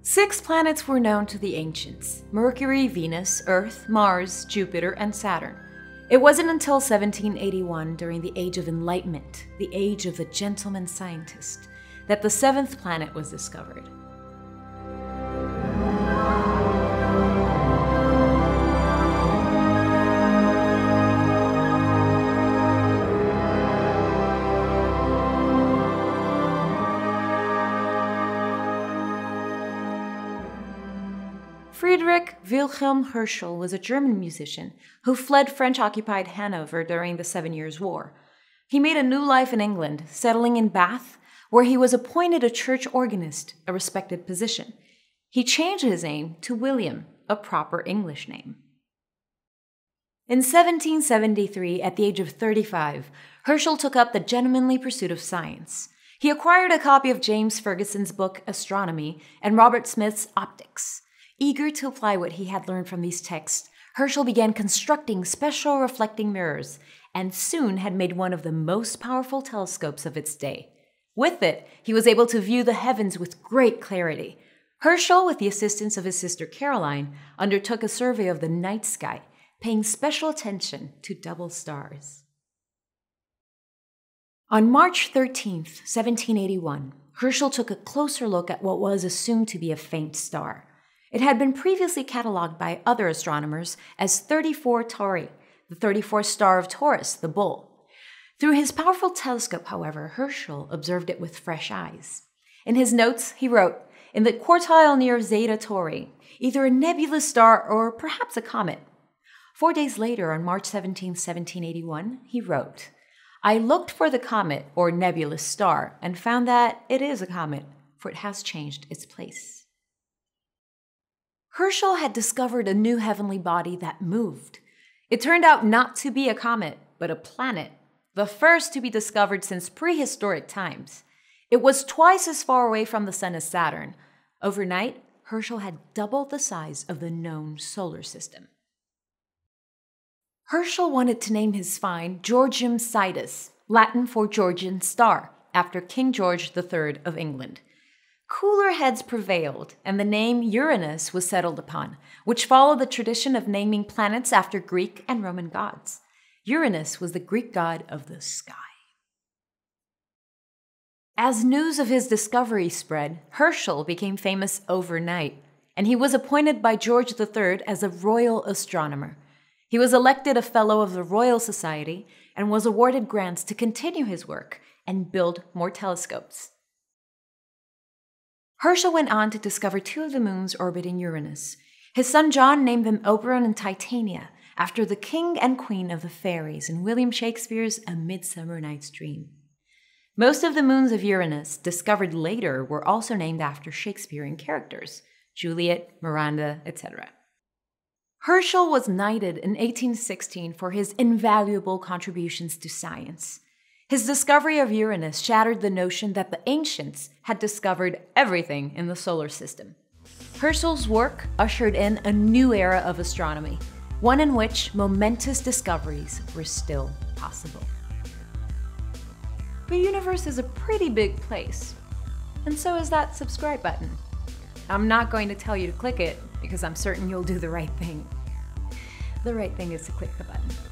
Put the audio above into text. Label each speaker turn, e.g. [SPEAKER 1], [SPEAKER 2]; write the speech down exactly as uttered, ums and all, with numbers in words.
[SPEAKER 1] Six planets were known to the ancients: Mercury, Venus, Earth, Mars, Jupiter, and Saturn. It wasn't until seventeen eighty-one, during the Age of Enlightenment, the age of the gentleman scientist, that the seventh planet was discovered. Friedrich Wilhelm Herschel was a German musician who fled French-occupied Hanover during the Seven Years' War. He made a new life in England, settling in Bath, where he was appointed a church organist, a respected position. He changed his name to William, a proper English name. In seventeen seventy-three, at the age of thirty-five, Herschel took up the gentlemanly pursuit of science. He acquired a copy of James Ferguson's book Astronomy and Robert Smith's Optics. Eager to apply what he had learned from these texts, Herschel began constructing special reflecting mirrors and soon had made one of the most powerful telescopes of its day. With it, he was able to view the heavens with great clarity. Herschel, with the assistance of his sister Caroline, undertook a survey of the night sky, paying special attention to double stars. On March thirteenth, seventeen eighty-one, Herschel took a closer look at what was assumed to be a faint star. It had been previously catalogued by other astronomers as thirty-four Tauri, the thirty-fourth star of Taurus, the bull. Through his powerful telescope, however, Herschel observed it with fresh eyes. In his notes, he wrote, "In the quartile near Zeta Tauri, either a nebulous star or perhaps a comet." Four days later, on March seventeenth, seventeen eighty-one, he wrote, "I looked for the comet or nebulous star and found that it is a comet, for it has changed its place." Herschel had discovered a new heavenly body that moved. It turned out not to be a comet, but a planet, the first to be discovered since prehistoric times. It was twice as far away from the sun as Saturn. Overnight, Herschel had doubled the size of the known solar system. Herschel wanted to name his find Georgium Sidus, Latin for Georgian star, after King George the Third of England. Cooler heads prevailed, and the name Uranus was settled upon, which followed the tradition of naming planets after Greek and Roman gods. Uranus was the Greek god of the sky. As news of his discovery spread, Herschel became famous overnight, and he was appointed by George the Third as a royal astronomer. He was elected a Fellow of the Royal Society and was awarded grants to continue his work and build more telescopes. Herschel went on to discover two of the moons orbiting Uranus. His son John named them Oberon and Titania, after the king and queen of the fairies in William Shakespeare's A Midsummer Night's Dream. Most of the moons of Uranus, discovered later, were also named after Shakespearean characters: Juliet, Miranda, et cetera. Herschel was knighted in eighteen sixteen for his invaluable contributions to science. His discovery of Uranus shattered the notion that the ancients had discovered everything in the solar system. Herschel's work ushered in a new era of astronomy, one in which momentous discoveries were still possible. The universe is a pretty big place, and so is that subscribe button. I'm not going to tell you to click it because I'm certain you'll do the right thing. The right thing is to click the button.